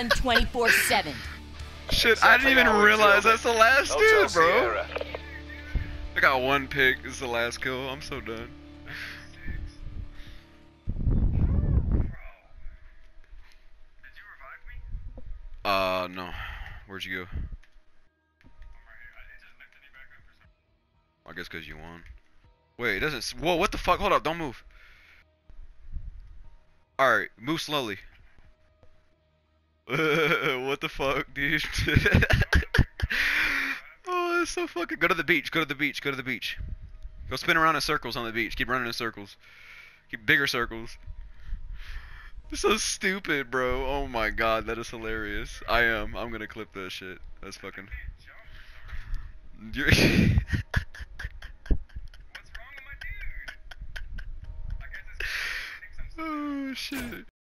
gun 24/7. Shit, I didn't even realize that's the last dude, bro. Sierra. I got one pick. This is the last kill. I'm so done. No. Where'd you go? I guess because you won. Wait, it doesn't. Whoa, what the fuck? Hold up, don't move. Alright, move slowly. What the fuck, dude? Oh, that's so fucking. Go to the beach, go to the beach, go to the beach. Go spin around in circles on the beach. Keep running in circles. Keep bigger circles. So stupid, bro. Oh my god, that is hilarious. I'm gonna clip that shit. That's fucking. You're What's wrong with my dude? I guess it's Oh shit.